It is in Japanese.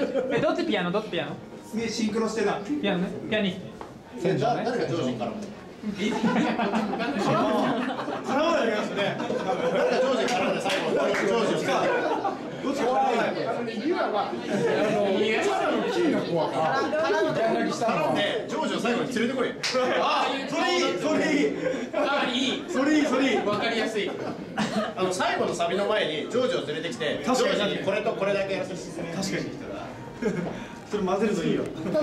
どっちピアノどっちピアノ？ すげえシンクロしてる。 ピアノね、ピアニスト。 誰がジョージからも。 絡まないでくださいね。 誰がジョージからで最後ジョージをつけて。 どっち絡まないで。 でジョージを最後に連れてこい。 あ、それいい、それいい。それいい、それいい。 わかりやすい。 最後のサビの前にジョージを連れてきて、ジョージにこれとこれだけやらせて。 確かに。それ混ぜるといいよ。